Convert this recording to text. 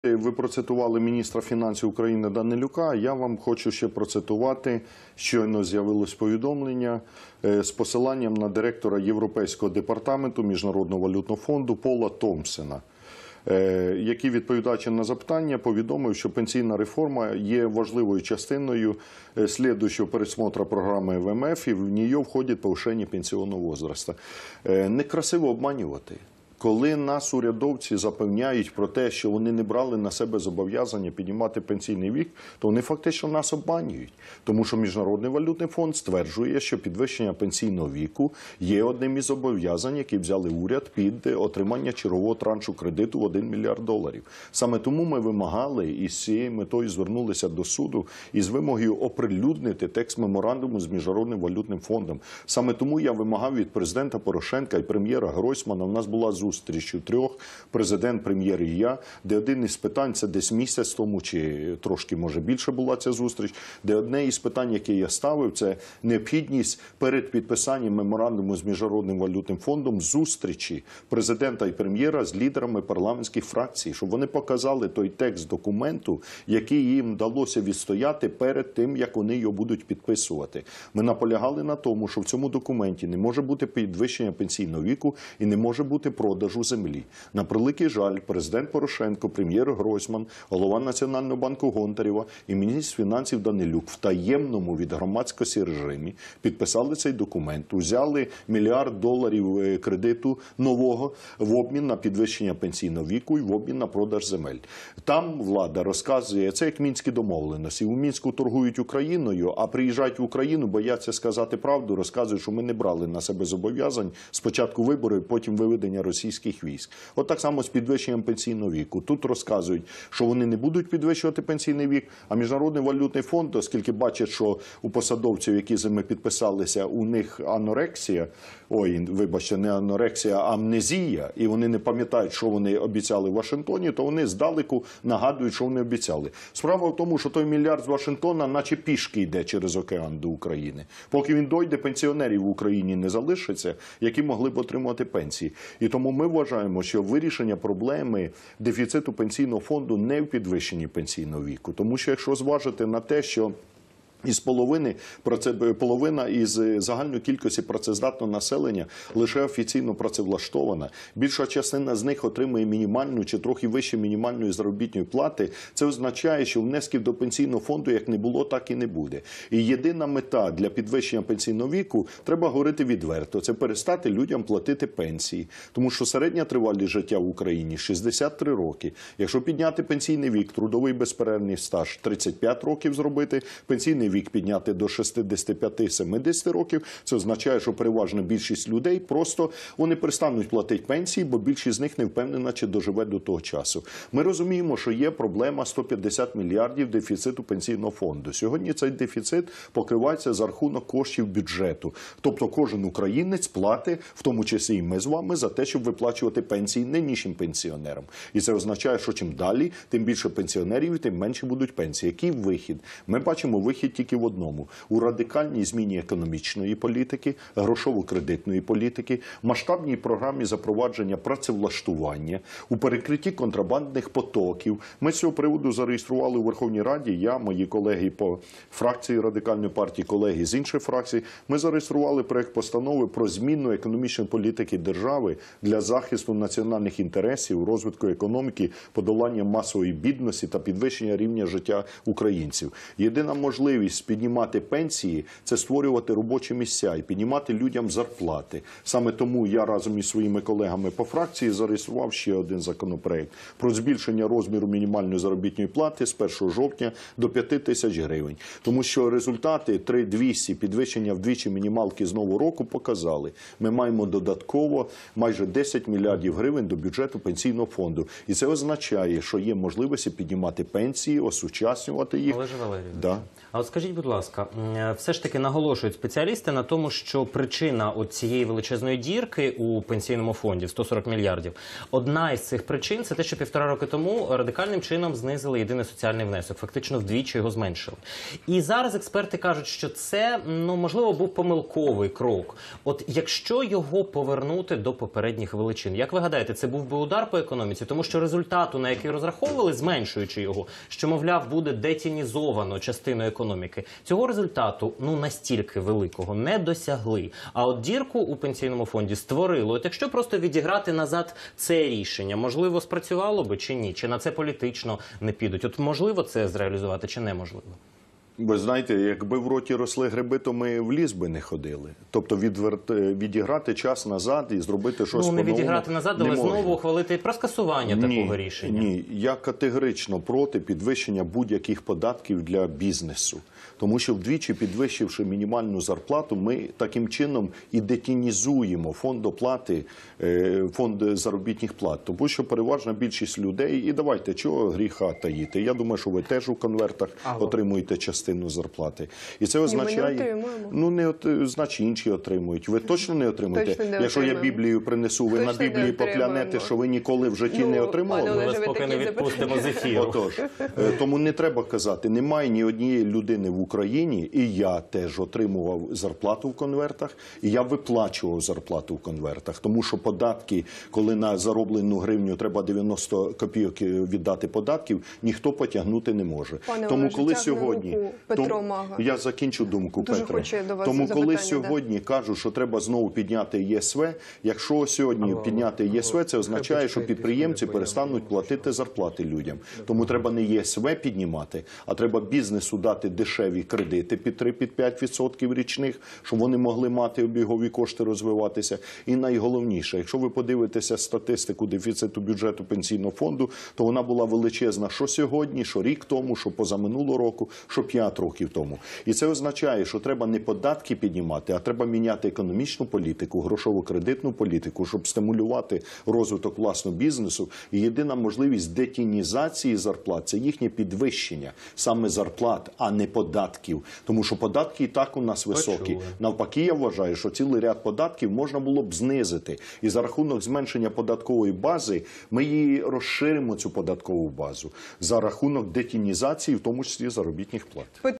Ви процитували міністра фінансів України Данилюка. Я вам хочу ще процитувати, щойно з'явилось повідомлення з посиланням на директора Європейського департаменту Міжнародного валютного фонду Пола Томпсона, який, відповідаючи на запитання, повідомив, що пенсійна реформа є важливою частиною слідуючого пересмотру програми ВМФ, і в неї входить повищення пенсійного віку. Некрасиво обманювати. Коли нас урядовці запевняють про те, що вони не брали на себе зобов'язання піднімати пенсійний вік, то вони фактично нас обманюють. Тому що Міжнародний валютний фонд стверджує, що підвищення пенсійного віку є одним із зобов'язань, які взяли уряд під отримання чергового траншу кредиту в $1 мільярд. Саме тому ми вимагали і з цією метою звернулися до суду із вимогою оприлюднити текст меморандуму з Міжнародним валютним фондом. Саме тому я вимагав від президента Порошенка і прем'єра Гройсмана, у нас була зустріч у трьох, президент, прем'єр і я, де один із питань, це десь місяць тому, чи трошки, може, більше була ця зустріч, де одне із питань, яке я ставив, це необхідність перед підписанням меморандуму з Міжнародним валютним фондом зустрічі президента і прем'єра з лідерами парламентських фракцій, щоб вони показали той текст документу, який їм вдалося відстояти перед тим, як вони його будуть підписувати. Ми наполягали на тому, що в цьому документі не може бути підвищення пенсійного віку і не може бути продажу землі. На превеликий жаль, президент Порошенко, прем'єр Гройсман, голова Національного банку Гонтарева і міністр фінансів Данилюк в таємному від громадськості режимі підписали цей документ, взяли $1 мільярд кредиту нового в обмін на підвищення пенсійного віку і в обмін на продаж земель. Там влада розказує, це як мінські домовленості. У Мінську торгують Україною, а приїжджають в Україну, бояться сказати правду, розказують, що ми не брали на себе зобов'язань спочатку виборів, потім виведення російських військ. От так само з підвищенням пенсійного віку. Тут розказують, що вони не будуть підвищувати пенсійний вік, а Міжнародний валютний фонд, оскільки бачать, що у посадовців, які з ними підписалися, у них анорексія, вибачте, не анорексія, а амнезія, і вони не пам'ятають, що вони обіцяли в Вашингтоні, то вони здалеку нагадують, що вони обіцяли. Справа в тому, що той мільярд з Вашингтона наче пішки йде через океан до України. Поки він дойде, пенсіонерів в Україні не залишиться, які могли б отримувати пенсії. І тому ми вважаємо, що вирішення проблеми дефіциту пенсійного фонду не в підвищенні пенсійного віку. Тому що якщо зважити на те, що половина із загальної кількості працездатного населення лише офіційно працевлаштована. Більша частина з них отримує мінімальну чи трохи вище мінімальної заробітної плати. Це означає, що внесків до пенсійного фонду як не було, так і не буде. І єдина мета для підвищення пенсійного віку, треба говорити відверто, це перестати людям платити пенсії. Тому що середня тривалість життя в Україні – 63 роки. Якщо підняти пенсійний вік, трудовий безперервний стаж 35 років зробити, пенсійний вік підняти до 65-70 років, це означає, що переважна більшість людей просто вони перестануть платити пенсії, бо більшість з них не впевнена, чи доживе до того часу. Ми розуміємо, що є проблема 150 мільярдів дефіциту пенсійного фонду. Сьогодні цей дефіцит покривається за рахунок коштів бюджету. Тобто кожен українець платить, в тому числі і ми з вами, за те, щоб виплачувати пенсії нинішнім пенсіонерам. І це означає, що чим далі, тим більше пенсіонерів, тим менше будуть пенсії. Який вихід? Ми бачимо вихід тільки в одному – у радикальній зміні економічної політики, грошово-кредитної політики, масштабній програмі запровадження працевлаштування, у перекритті контрабандних потоків. Ми з цього приводу зареєстрували у Верховній Раді, я, мої колеги по фракції Радикальної партії, колеги з інших фракцій, ми зареєстрували проект постанови про зміну економічної політики держави для захисту національних інтересів, розвитку економіки, подолання масової бідності та підвищення рівня життя українців. Єдина можливість піднімати пенсії – це створювати робочі місця і піднімати людям зарплати. Саме тому я разом із своїми колегами по фракції зареєстрував ще один законопроект про збільшення розміру мінімальної заробітної плати з 1 жовтня до 5 тисяч гривень. Тому що результати 3200 підвищення вдвічі мінімалки з нового року показали. Ми маємо додатково майже 10 мільярдів гривень до бюджету пенсійного фонду. І це означає, що є можливості піднімати пенсії, осучаснювати їх. Олеже Валерійовичу, да. а от скажіть, Скажіть, будь ласка, все ж таки наголошують спеціалісти на тому, що причина цієї величезної дірки у пенсійному фонді – 140 мільярдів. Одна із цих причин – це те, що 1,5 роки тому радикальним чином знизили єдиний соціальний внесок. Фактично вдвічі його зменшили. І зараз експерти кажуть, що це, можливо, був помилковий крок. От якщо його повернути до попередніх величин, як ви гадаєте, це був би удар по економіці? Тому що результату, на який розраховували, зменшуючи його, що, мовляв, буде детінізовано частину економіки, цього результату, настільки великого, не досягли. А от дірку у пенсійному фонді створило. От якщо просто відіграти назад це рішення, можливо, спрацювало би чи ні? Чи на це політично не підуть? От можливо це зреалізувати чи неможливо? Ви знаєте, якби в роті росли гриби, то ми в ліс би не ходили. Тобто відіграти час назад і зробити щось по-новому не відіграти назад, але знову ухвалити про скасування такого рішення. Ні, я категорично проти підвищення будь-яких податків для бізнесу. Тому що вдвічі підвищивши мінімальну зарплату, ми таким чином і детінізуємо фонд оплати, фонд заробітних плат. Тому що переважна більшість людей, і давайте, чого гріха таїти. Я думаю, що ви теж у конвертах отримуєте частину зарплати. І це означає, значить інші отримують. Ви точно не отримуєте? Якщо я Біблію принесу, ви на Біблії поклянете, що ви ніколи в житті не отримали? Ми вас поки не відпустимо з ефіру. Отож, тому не треба казати, немає ні однієї людини в Україні, і я теж отримував зарплату в конвертах, і я виплачував зарплату в конвертах. Тому що податки, коли на зароблену гривню треба 90 копійок віддати податків, ніхто потягнути не може. Тому коли сьогодні... Я закінчу думку, Петре. Тому коли сьогодні кажуть, що треба знову підняти ЄСВ, якщо сьогодні підняти єсве, це означає, що підприємці перестануть платити зарплати людям. Тому треба не ЄСВ піднімати, а треба бізнесу дати дешеві кредити під 3-5% річних, щоб вони могли мати обігові кошти, розвиватися. І найголовніше, якщо ви подивитеся статистику дефіциту бюджету пенсійного фонду, то вона була величезна що сьогодні, що рік тому, що позаминулого року, що 5 років тому. І це означає, що треба не податки піднімати, а треба міняти економічну політику, грошово-кредитну політику, щоб стимулювати розвиток власного бізнесу. І єдина можливість детінізації зарплат – це їхнє підвищення саме зарплат, а не податків. Тому що податки і так у нас високі. Навпаки, я вважаю, що цілий ряд податків можна було б знизити. І за рахунок зменшення податкової бази ми її розширимо, цю податкову базу. За рахунок детінізації, в тому числі заробітних плат.